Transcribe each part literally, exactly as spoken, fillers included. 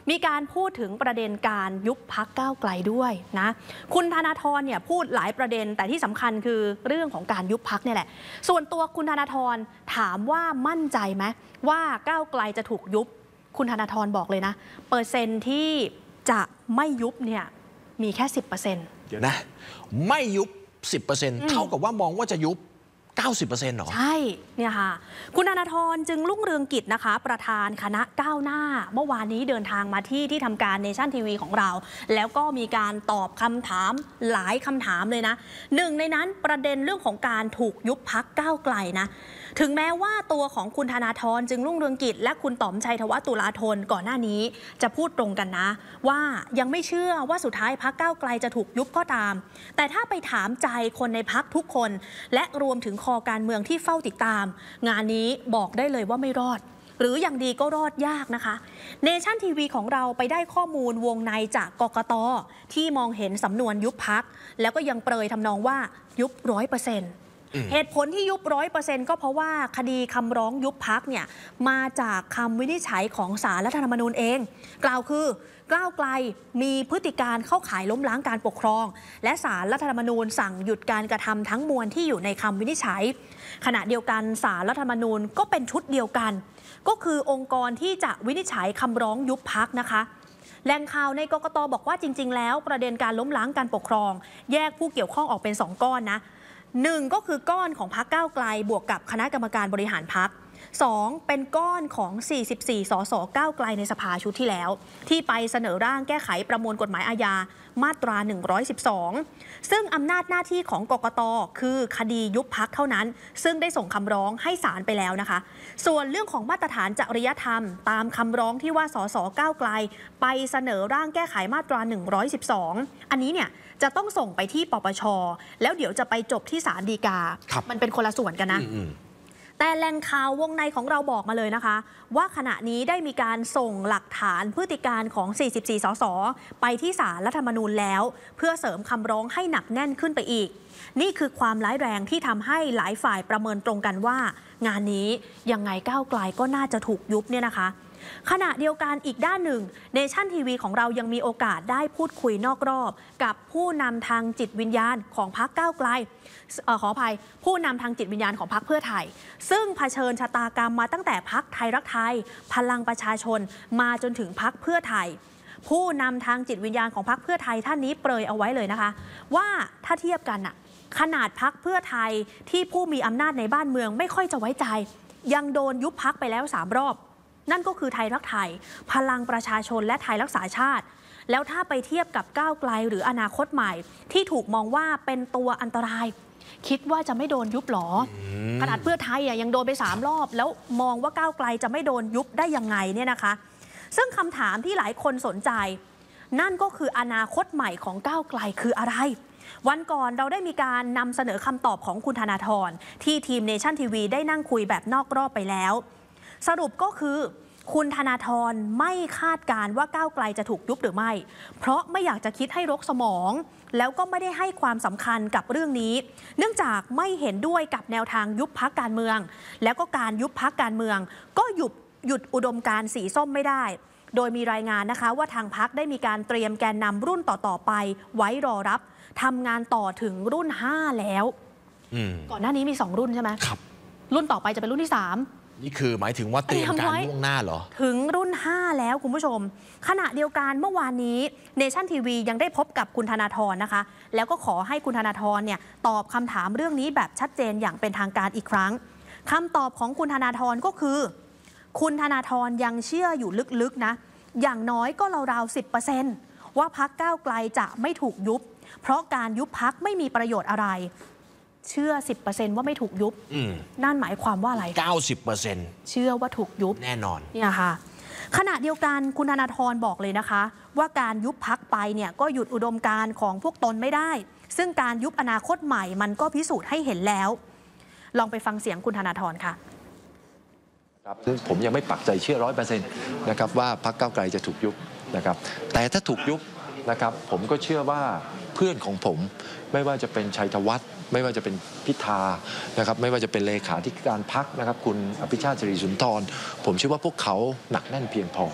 มีการพูดถึงประเด็นการยุบพรรคก้าวไกลด้วยนะคุณธนาธรเนี่ยพูดหลายประเด็นแต่ที่สำคัญคือเรื่องของการยุบพรรคเนี่ยแหละส่วนตัวคุณธนาธรถามว่ามั่นใจไหมว่าก้าวไกลจะถูกยุบคุณธนาธรบอกเลยนะเปอร์เซ็นต์ที่จะไม่ยุบเนี่ยมีแค่ สิบเปอร์เซ็นต์เดี๋ยวนะไม่ยุบ สิบเปอร์เซ็นต์ เท่ากับว่ามองว่าจะยุบเก้าสิบเปอร์เซ็นต์ หรอใช่เนี่ยค่ะคุณธนาธรจึงรุ่งเรืองกิจนะคะประธานคณะก้าวหน้าเมื่อวานนี้เดินทางมาที่ที่ทำการเนชั่นทีวีของเราแล้วก็มีการตอบคำถามหลายคำถามเลยนะหนึ่งในนั้นประเด็นเรื่องของการถูกยุบพรรคก้าวไกลนะถึงแม้ว่าตัวของคุณธนาธรจึงรุ่งเรืองกิจและคุณต๋อมชัยธวัฒน์ตุลาธนก่อนหน้านี้จะพูดตรงกันนะว่ายังไม่เชื่อว่าสุดท้ายพรรคก้าวไกลจะถูกยุบก็ตามแต่ถ้าไปถามใจคนในพรรคทุกคนและรวมถึงคอการเมืองที่เฝ้าติดตามงานนี้บอกได้เลยว่าไม่รอดหรืออย่างดีก็รอดยากนะคะเนชั่นทีวีของเราไปได้ข้อมูลวงในจากกกต.ที่มองเห็นสำนวนยุบพรรคแล้วก็ยังเปรยทำนองว่ายุบร้อยเปอร์เซ็นต์เหตุผลที่ยุบร้อยเปอร์เซ็นต์ก็เพราะว่าคดีคำร้องยุบพรรคเนี่ยมาจากคำวินิจฉัยของศาลรัฐธรรมนูญเองกล่าวคือก้าวไกลมีพฤติการเข้าข่ายล้มล้างการปกครองและศาลรัฐธรรมนูญสั่งหยุดการกระทำทั้งมวลที่อยู่ในคำวินิจฉัยขณะเดียวกันศาลรัฐธรรมนูญก็เป็นชุดเดียวกันก็คือองค์กรที่จะวินิจฉัยคำร้องยุบพรรคนะคะแหล่งข่าวในกกต.บอกว่าจริงๆแล้วประเด็นการล้มล้างการปกครองแยกผู้เกี่ยวข้องออกเป็นสองก้อนนะหนึ่งก็คือก้อนของพรรคก้าวไกลบวกกับคณะกรรมการบริหารพรรคสองเป็นก้อนของสี่สิบสี่สสก้าวไกลในสภาชุดที่แล้วที่ไปเสนอร่างแก้ไขประมวลกฎหมายอาญามาตราหนึ่งร้อยสิบสองซึ่งอำนาจหน้าที่ของกกต.คือคดียุบพรรคเท่านั้นซึ่งได้ส่งคำร้องให้ศาลไปแล้วนะคะส่วนเรื่องของมาตรฐานจริยธรรมตามคำร้องที่ว่าสสก้าวไกลไปเสนอร่างแก้ไขมาตราหนึ่งร้อยสิบสองอันนี้เนี่ยจะต้องส่งไปที่ปปช.แล้วเดี๋ยวจะไปจบที่ศาลฎีกามันเป็นคนละส่วนกันนะแต่แหล่งข่าววงในของเราบอกมาเลยนะคะว่าขณะนี้ได้มีการส่งหลักฐานพฤติการของสี่สิบสี่สสไปที่ศาลรัฐธรรมนูญแล้วเพื่อเสริมคำร้องให้หนักแน่นขึ้นไปอีกนี่คือความร้ายแรงที่ทำให้หลายฝ่ายประเมินตรงกันว่างานนี้ยังไงก้าวไกลก็น่าจะถูกยุบเนี่ยนะคะขณะเดียวกันอีกด้านหนึ่งเนชั่นทีวีของเรายังมีโอกาสได้พูดคุยนอกรอบกับผู้นำทางจิตวิญญาณของพรรคก้าวไกลเอ่อขออภัยผู้นำทางจิตวิญญาณของพรรคเพื่อไทยซึ่งเผชิญชะตากรรมมาตั้งแต่พรรคไทยรักไทยพลังประชาชนมาจนถึงพรรคเพื่อไทยผู้นำทางจิตวิญญาณของพรรคเพื่อไทยท่านนี้เปรยเอาไว้เลยนะคะว่าถ้าเทียบกันน่ะขนาดพรรคเพื่อไทยที่ผู้มีอำนาจในบ้านเมืองไม่ค่อยจะไว้ใจยังโดนยุบพรรคไปแล้วสามรอบนั่นก็คือไทยรักไทยพลังประชาชนและไทยรักษาชาติแล้วถ้าไปเทียบกับก้าวไกลหรืออนาคตใหม่ที่ถูกมองว่าเป็นตัวอันตรายคิดว่าจะไม่โดนยุบหรอขนาดเพื่อไทยยังโดนไปสามรอบแล้วมองว่าก้าวไกลจะไม่โดนยุบได้ยังไงเนี่ยนะคะซึ่งคำถามที่หลายคนสนใจนั่นก็คืออนาคตใหม่ของก้าวไกลคืออะไรวันก่อนเราได้มีการนำเสนอคำตอบของคุณธนาธรที่ทีมเนชั่นทีวีได้นั่งคุยแบบนอกรอบไปแล้วสรุปก็คือคุณธนาธรไม่คาดการว่าก้าวไกลจะถูกยุบหรือไม่เพราะไม่อยากจะคิดให้รกสมองแล้วก็ไม่ได้ให้ความสำคัญกับเรื่องนี้เนื่องจากไม่เห็นด้วยกับแนวทางยุบพรรคการเมืองแล้วก็การยุบพรรคการเมืองก็หยุดหยุดอุดมการณ์สีส้มไม่ได้โดยมีรายงานนะคะว่าทางพรรคได้มีการเตรียมแกนนำรุ่นต่อๆไปไว้รอรับทำงานต่อถึงรุ่นห้าแล้วก่อนหน้านี้มีสองรุ่นใช่ไหมครับรุ่นต่อไปจะเป็นรุ่นที่สามนี่คือหมายถึงว่าเตรียมการล่วงหน้าเหรอถึงรุ่นห้าแล้วคุณผู้ชมขณะเดียวกันเมื่อวานนี้เนชั่นทีวียังได้พบกับคุณธนาธรนะคะแล้วก็ขอให้คุณธนาธรเนี่ยตอบคำถามเรื่องนี้แบบชัดเจนอย่างเป็นทางการอีกครั้งคำตอบของคุณธนาธรก็คือคุณธนาธรยังเชื่ออยู่ลึกๆนะอย่างน้อยก็ราวๆ สิบเปอร์เซ็นต์ ว่าพรรคก้าวไกลจะไม่ถูกยุบเพราะการยุบพรรคไม่มีประโยชน์อะไรเชื่อ สิบเปอร์เซ็นต์ ว่าไม่ถูกยุบนั่นหมายความว่าอะไรเก้าสิบเปอร์เซ็นต์เชื่อว่าถูกยุบแน่นอนเนี่ยค่ะขณะเดียวกันคุณธนาธรบอกเลยนะคะว่าการยุบพรรคไปเนี่ยก็หยุดอุดมการณ์ของพวกตนไม่ได้ซึ่งการยุบอนาคตใหม่มันก็พิสูจน์ให้เห็นแล้วลองไปฟังเสียงคุณธนาธรค่ะครับผมยังไม่ปักใจเชื่อร้อยเปอร์เซ็นต์นะครับว่าพรรคก้าวไกลจะถูกยุบนะครับแต่ถ้าถูกยุบนะครับผมก็เชื่อว่าเพื่อนของผมไม่ว่าจะเป็นชัยธวัฒน์ไม่ว่าจะเป็นพิธานะครับไม่ว่าจะเป็นเลขาธิการพรรคนะครับคุณอภิชาติ สิริสุนทรผมเชื่อว่าพวกเขาหนักแน่นเพียงพอ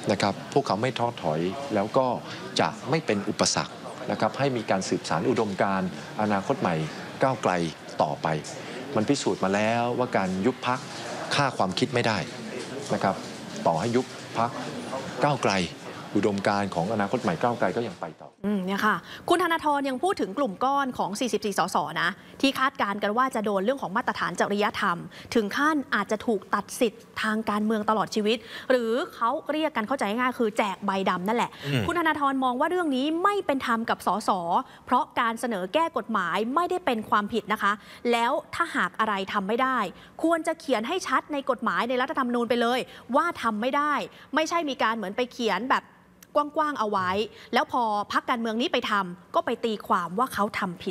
นะครับพวกเขาไม่ท้อถอยแล้วก็จะไม่เป็นอุปสรรคนะครับให้มีการสืบสานอุดมการณ์อนาคตใหม่ก้าวไกลต่อไปมันพิสูจน์มาแล้วว่าการยุบพรรคฆ่าความคิดไม่ได้นะครับต่อให้ยุบพรรคก้าวไกลอุดมการณ์ของอนาคตใหม่ก้าวไกลก็ยังไปต่ออืมเนี่ยค่ะคุณธนาธรยังพูดถึงกลุ่มก้อนของสี่สิบสี่สสนะที่คาดการณ์กันว่าจะโดนเรื่องของมาตรฐานจริยธรรมถึงขั้นอาจจะถูกตัดสิทธิ์ทางการเมืองตลอดชีวิตหรือเขาเรียกกันเข้าใจง่ายคือแจกใบดำนั่นแหละคุณธนาธรมองว่าเรื่องนี้ไม่เป็นธรรมกับสสเพราะการเสนอแก้กฎหมายไม่ได้เป็นความผิดนะคะแล้วถ้าหากอะไรทำไม่ได้ควรจะเขียนให้ชัดในกฎหมายในรัฐธรรมนูญไปเลยว่าทำไม่ได้ไม่ใช่มีการเหมือนไปเขียนแบบกว้างๆเอาไว้แล้วพอพรรคการเมืองนี้ไปทำก็ไปตีความว่าเขาทำผิด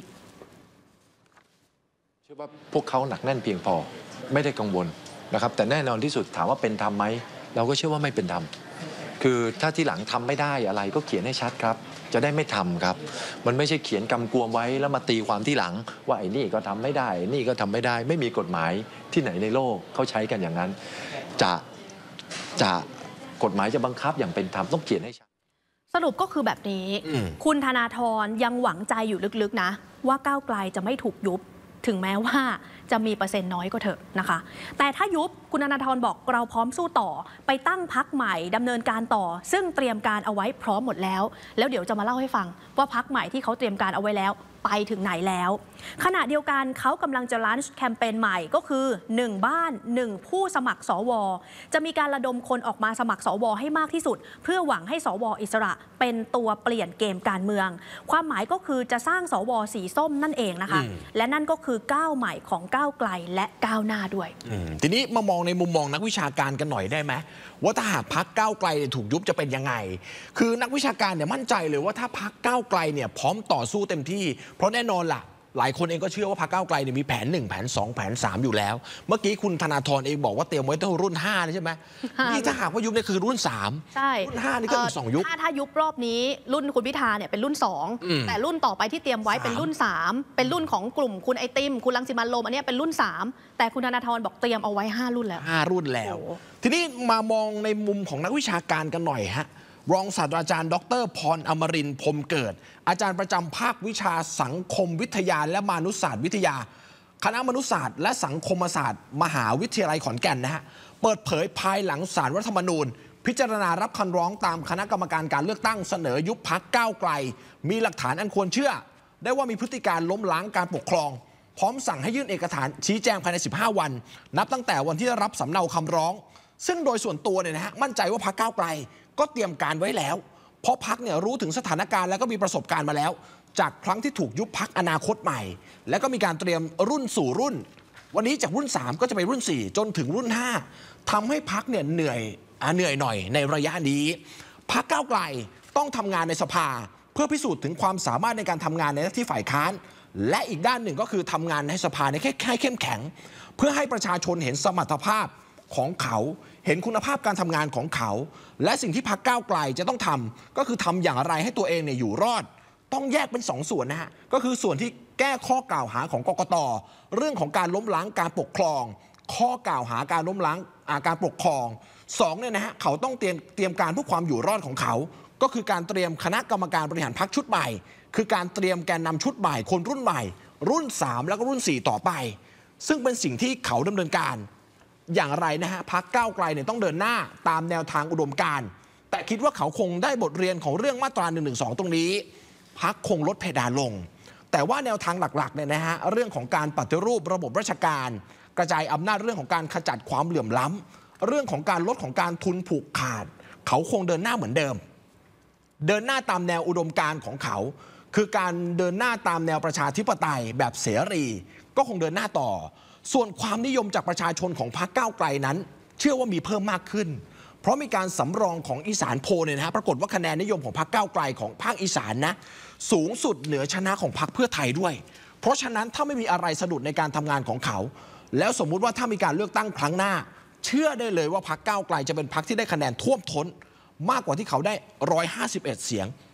เชื่อว่าพวกเขาหนักแน่นเพียงพอไม่ได้กังวลนะครับแต่แน่นอนที่สุดถามว่าเป็นธรรมไหมเราก็เชื่อว่าไม่เป็นธรรมคือถ้าที่หลังทำไม่ได้อะไรก็เขียนให้ชัดครับจะได้ไม่ทำครับมันไม่ใช่เขียนกำกวมไว้แล้วมาตีความที่หลังว่าไอ้นี่ก็ทำไม่ได้นี่ก็ทำไม่ได้ไม่มีกฎหมายที่ไหนในโลกเขาใช้กันอย่างนั้นจะจะกฎหมายจะบังคับอย่างเป็นธรรมต้องเขียนให้ชัดสรุปก็คือแบบนี้คุณธนาธรยังหวังใจอยู่ลึกๆนะว่าก้าวไกลจะไม่ถูกยุบถึงแม้ว่าจะมีเปอร์เซ็นต์น้อยก็เถอะนะคะแต่ถ้ายุบคุณธนาธรบอกเราพร้อมสู้ต่อไปตั้งพรรคใหม่ดำเนินการต่อซึ่งเตรียมการเอาไว้พร้อมหมดแล้วแล้วเดี๋ยวจะมาเล่าให้ฟังว่าพรรคใหม่ที่เขาเตรียมการเอาไว้แล้วไปถึงไหนแล้วขณะเดียวกันเขากำลังจะลันช์แคมเปญใหม่ก็คือหนึ่งบ้านหนึ่งผู้สมัครสวจะมีการระดมคนออกมาสมัครสวให้มากที่สุดเพื่อหวังให้สวอิสระเป็นตัวเปลี่ยนเกมการเมืองความหมายก็คือจะสร้างสวสีส้มนั่นเองนะคะและนั่นก็คือก้าวใหม่ของก้าวไกลและก้าวหน้าด้วยทีนี้มามองในมุมมองนักวิชาการกันหน่อยได้ไหมว่าถ้าหากพรรคก้าวไกลถูกยุบจะเป็นยังไงคือนักวิชาการเนี่ยมั่นใจเลยว่าถ้าพรรคก้าวไกลเนี่ยพร้อมต่อสู้เต็มที่เพราะแน่นอนล่ะหลายคนเองก็เชื่อว่าพรรคก้าวไกลเนี่ยมีแผนหนึ่งแผนสองแผนสามอยู่แล้วเมื่อกี้คุณธนาธรเองบอกว่าเตรียมไว้ตั้งรุ่นห้าใช่ไหมนี่ถ้าหากว่ายุบเนี่ยคือรุ่นสามใช่รุ่นห้านี่ก็อีกสองยุบถ้าถ้ายุบรอบนี้รุ่นคุณพิธาเนี่ยเป็นรุ่นสองแต่รุ่นต่อไปที่เตรียมไว้เป็นรุ่นสามเป็นรุ่นของกลุ่มคุณไอติมคุณรังสิมันต์โรมอันนี้เป็นรุ่นสามแต่คุณธนาธรบอกเตรียมเอาไว้ห้ารุ่นแล้วห้ารุ่นแล้วทีนี้มามองในมุมของนักวิชาการกันหน่อยฮะรองศาสตราจารย์ดรพรอมรินทร์พรหมเกิดอาจารย์ประจำภาควิชาสังคมวิทยาและมนุษยศาสตร์วิทยาคณะมนุษยศาสตร์และสังคมศาสตร์มหาวิทยาลัยขอนแก่นนะฮะเปิดเผยภายหลังศาลรัฐธรรมนูญพิจารณารับคำร้องตามคณะกรรมการการเลือกตั้งเสนอยุบพรรคก้าวไกลมีหลักฐานอันควรเชื่อได้ว่ามีพฤติการล้มล้างการปกครองพร้อมสั่งให้ยื่นเอกสารชี้แจงภายในสิบห้าวันนับตั้งแต่วันที่ได้รับสำเนาคำร้องซึ่งโดยส่วนตัวเนี่ยนะฮะมั่นใจว่าพรรคก้าวไกลก็เตรียมการไว้แล้วเพราะพรรคเนี่ยรู้ถึงสถานการณ์แล้วก็มีประสบการณ์มาแล้วจากครั้งที่ถูกยุบพรรคอนาคตใหม่และก็มีการเตรียมรุ่นสู่รุ่นวันนี้จากรุ่นสามก็จะไปรุ่นสี่จนถึงรุ่นห้าทำให้พรรคเนี่ยเหนื่อยอ่ะเหนื่อยหน่อยในระยะนี้พรรคก้าวไกลต้องทำงานในสภาเพื่อพิสูจน์ถึงความสามารถในการทำงานในหน้าที่ฝ่ายค้านและอีกด้านหนึ่งก็คือทำงานในสภาในแค่แค่เข้มแข็งเพื่อให้ประชาชนเห็นสมรรถภาพของเขาเห็นคุณภาพการทำงานของเขาและสิ่งที่พรรคก้าวไกลจะต้องทำก็คือทำอย่างไรให้ตัวเองเนี่ยอยู่รอดต้องแยกเป็นสองส่วนนะฮะก็คือส่วนที่แก้ข้อกล่าวหาของกกต.เรื่องของการล้มล้างการปกครองข้อกล่าวหาการล้มล้างการปกครองสองเนี่ยนะฮะเขาต้องเตรียมเตรียมการเพื่อความอยู่รอดของเขาก็คือการเตรียมคณะกรรมการบริหารพรรคชุดใหม่คือการเตรียมแกนนำชุดใหม่คนรุ่นใหม่รุ่นสามแล้วก็รุ่นสี่ต่อไปซึ่งเป็นสิ่งที่เขาดำเนินการอย่างไรนะฮะพรรคก้าวไกลเนี่ยต้องเดินหน้าตามแนวทางอุดมการณ์แต่คิดว่าเขาคงได้บทเรียนของเรื่องมาตราหนึ่งหนึ่งสองตรงนี้พรรคคงลดเพดานลงแต่ว่าแนวทางหลักๆเนี่ยนะฮะเรื่องของการปฏิรูประบบราชการกระจายอำนาจเรื่องของการขจัดความเหลื่อมล้ำเรื่องของการลดของการทุนผูกขาดเขาคงเดินหน้าเหมือนเดิมเดินหน้าตามแนวอุดมการณ์ของเขาคือการเดินหน้าตามแนวประชาธิปไตยแบบเสรีก็คงเดินหน้าต่อส่วนความนิยมจากประชาชนของพรรคก้าวไกลนั้นเชื่อว่ามีเพิ่มมากขึ้นเพราะมีการสำรองของอีสานโพลเนี่ยนะฮะปรากฏว่าคะแนนนิยมของพรรคก้าวไกลของภาคอีสานนะสูงสุดเหนือชนะของพรรคเพื่อไทยด้วยเพราะฉะนั้นถ้าไม่มีอะไรสะดุดในการทำงานของเขาแล้วสมมุติว่าถ้ามีการเลือกตั้งครั้งหน้าเชื่อได้เลยว่าพรรคก้าวไกลจะเป็นพรรคที่ได้คะแนนท่วมท้นมากกว่าที่เขาได้หนึ่งร้อยห้าสิบเอ็ดเสียง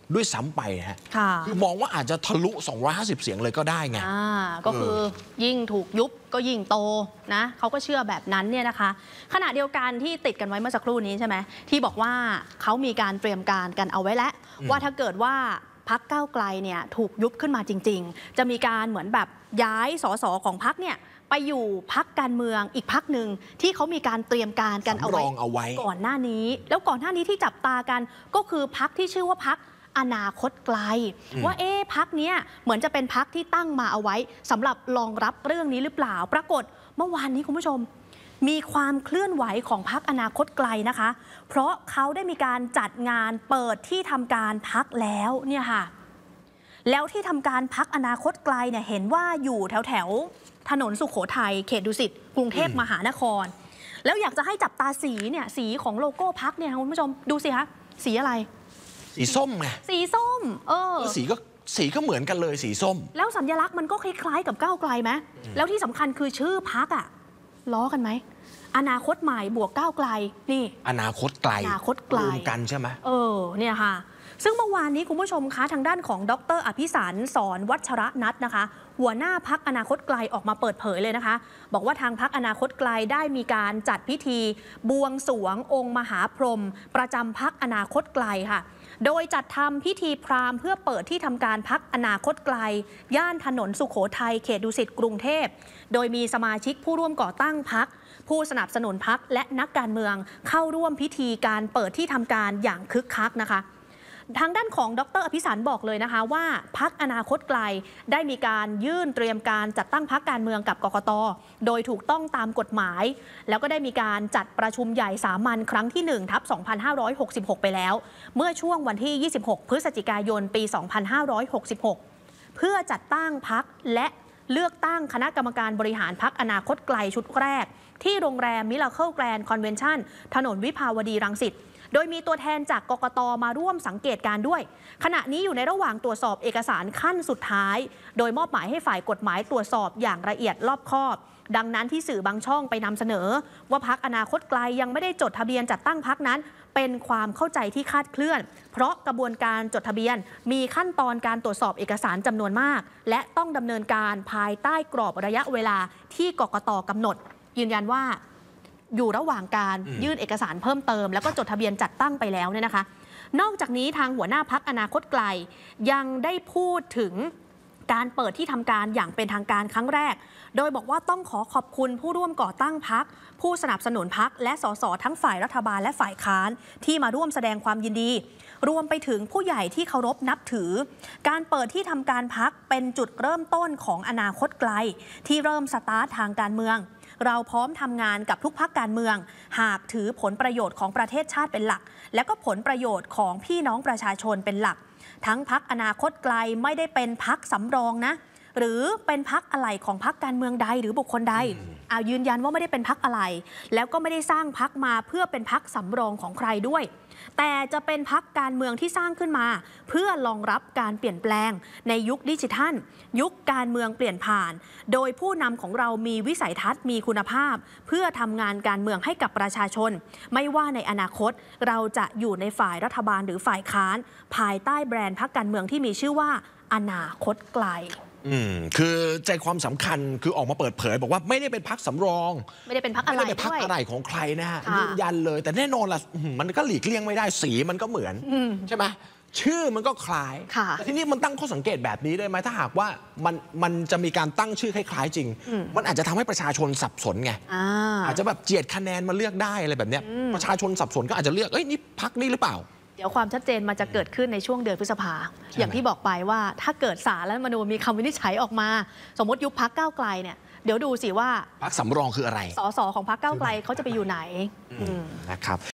ด้วยซ้ำไปฮะค่ะคือมองว่าอาจจะทะลุสองร้อยห้าสิบเสียงเลยก็ได้ไงอ่าก็คือยิ่งถูกยุบก็ยิ่งโตนะเขาก็เชื่อแบบนั้นเนี่ยนะคะขณะเดียวกันที่ติดกันไว้เมื่อสักครู่นี้ใช่ไหมที่บอกว่าเขามีการเตรียมการกันเอาไว้แล้วว่าถ้าเกิดว่าพรรคก้าวไกลเนี่ยถูกยุบขึ้นมาจริงๆจะมีการเหมือนแบบย้ายสสของพรรคเนี่ยไปอยู่พรรคการเมืองอีกพรรคหนึ่งที่เขามีการเตรียมการกันเอาไว้สำรองเอาไว้ก่อนหน้านี้แล้วก่อนหน้านี้ที่จับตากันก็คือพรรคที่ชื่อว่าพรรคอนาคตไกลว่าเอ๊ะพักเนี้ยเหมือนจะเป็นพักที่ตั้งมาเอาไว้สำหรับรองรับเรื่องนี้หรือเปล่าปรากฏเมื่อวานนี้คุณผู้ชมมีความเคลื่อนไหวของพักอนาคตไกลนะคะเพราะเขาได้มีการจัดงานเปิดที่ทำการพักแล้วเนี่ยค่ะแล้วที่ทำการพักอนาคตไกลเนี่ยเห็นว่าอยู่แถวแถวถนนสุโขทัยเขตดุสิตกรุงเทพมหานครแล้วอยากจะให้จับตาสีเนี่ยสีของโลโก้พักเนี่ยคุณผู้ชมดูสิคะสีอะไรสีส้มไงสีส้มเออสีก็สีก็เหมือนกันเลยสีส้มแล้วสัญลักษณ์มันก็คล้ายๆกับก้าวไกลไหมแล้วที่สำคัญคือชื่อพรรคอะล้อกันไหมอนาคตใหม่บวกก้าวไกลนี่อนาคตไกลอนาคตไกลรวมกันใช่ไหมเออเนี่ยค่ะซึ่งเมื่อวานนี้คุณผู้ชมคะทางด้านของดร.อภิสารสอนวัชระนัทนะคะหัวหน้าพรรคอนาคตไกลออกมาเปิดเผยเลยนะคะบอกว่าทางพรรคอนาคตไกลได้มีการจัดพิธีบวงสรวงองค์มหาพรหมประจำพรรคอนาคตไกลค่ะโดยจัดทำพิธีพราหมณ์เพื่อเปิดที่ทำการพรรคอนาคตไกลย่านถนนสุโขทัยเขตดุสิตกรุงเทพโดยมีสมาชิกผู้ร่วมก่อตั้งพรรคผู้สนับสนุนพรรคและนักการเมืองเข้าร่วมพิธีการเปิดที่ทำการอย่างคึกคักนะคะทางด้านของดร.อภิสารบอกเลยนะคะว่าพรรคอนาคตไกลได้มีการยื่นเตรียมการจัดตั้งพรรคการเมืองกับกกต.โดยถูกต้องตามกฎหมายแล้วก็ได้มีการจัดประชุมใหญ่สามัญครั้งที่หนึ่งทับสองพันห้าร้อยหกสิบหกไปแล้วเมื่อช่วงวันที่ยี่สิบหกพฤศจิกายนปีสองพันห้าร้อยหกสิบหกเพื่อจัดตั้งพรรคและเลือกตั้งคณะกรรมการบริหารพรรคอนาคตไกลชุดแรกที่โรงแรมมิราเคิลแกรนด์คอนเวนชั่นถนนวิภาวดีรังสิตโดยมีตัวแทนจากกกต.มาร่วมสังเกตการด้วยขณะนี้อยู่ในระหว่างตรวจสอบเอกสารขั้นสุดท้ายโดยมอบหมายให้ฝ่ายกฎหมายตรวจสอบอย่างละเอียดรอบคอบดังนั้นที่สื่อบางช่องไปนำเสนอว่าพรรคอนาคตไกลยังไม่ได้จดทะเบียนจัดตั้งพรรคนั้นเป็นความเข้าใจที่คลาดเคลื่อนเพราะกระบวนการจดทะเบียนมีขั้นตอนการตรวจสอบเอกสารจำนวนมากและต้องดำเนินการภายใต้กรอบระยะเวลาที่กกต.กำหนดยืนยันว่าอยู่ระหว่างการยื่นเอกสารเพิ่มเติมแล้วก็จดทะเบียนจัดตั้งไปแล้วเนี่ยนะคะนอกจากนี้ทางหัวหน้าพรรคอนาคตไกลยังได้พูดถึงการเปิดที่ทำการอย่างเป็นทางการครั้งแรกโดยบอกว่าต้องขอขอบคุณผู้ร่วมก่อตั้งพรรคผู้สนับสนุนพรรคและสสทั้งฝ่ายรัฐบาลและฝ่ายค้านที่มาร่วมแสดงความยินดีรวมไปถึงผู้ใหญ่ที่เคารพนับถือการเปิดที่ทำการพรรคเป็นจุดเริ่มต้นของอนาคตไกลที่เริ่มสตาร์ททางการเมืองเราพร้อมทำงานกับทุกพรรคการเมืองหากถือผลประโยชน์ของประเทศชาติเป็นหลักและก็ผลประโยชน์ของพี่น้องประชาชนเป็นหลักทั้งพรรคอนาคตไกลไม่ได้เป็นพรรคสำรองนะหรือเป็นพรรคอะไรของพรรคการเมืองใดหรือบุคคลใดเอายืนยันว่าไม่ได้เป็นพรรคอะไรแล้วก็ไม่ได้สร้างพรรคมาเพื่อเป็นพรรคสำรองของใครด้วยแต่จะเป็นพรรคการเมืองที่สร้างขึ้นมาเพื่อรองรับการเปลี่ยนแปลงในยุคดิจิทัลยุคการเมืองเปลี่ยนผ่านโดยผู้นำของเรามีวิสัยทัศน์มีคุณภาพเพื่อทำงานการเมืองให้กับประชาชนไม่ว่าในอนาคตเราจะอยู่ในฝ่ายรัฐบาลหรือฝ่ายค้านภายใต้แบรนด์พรรคการเมืองที่มีชื่อว่าอนาคตไกลอืมคือใจความสำคัญคือออกมาเปิดเผยบอกว่าไม่ได้เป็นพรรคสำรองไม่ได้เป็นพรรคอะไรไม่ได้เป็นพรรคอะไรของใครนะฮะยืนยันเลยแต่แน่นอนล่ะมันก็หลีกเลี่ยงไม่ได้สีมันก็เหมือนใช่ไหมชื่อมันก็คล้ายแต่ทีนี้มันตั้งข้อสังเกตแบบนี้ได้ไหมถ้าหากว่ามันมันจะมีการตั้งชื่อคล้ายๆจริงมันอาจจะทำให้ประชาชนสับสนไง อา อาจจะแบบเจียดคะแนนมาเลือกได้อะไรแบบเนี้ยประชาชนสับสนก็อาจจะเลือกเอ้ยนี่พรรคนี้หรือเปล่าเดี๋ยวความชัดเจนมันจะเกิดขึ้นในช่วงเดือนพฤษภาอย่างที่บอกไปว่าถ้าเกิดศาลรัฐธรรมนูญมีคำวินิจฉัยออกมาสมมติยุบพรรคก้าวไกลเนี่ยเดี๋ยวดูสิว่าพรรคสำรองคืออะไรสสของพรรคก้าวไกลเขาจะไปอยู่ไหนนะครับ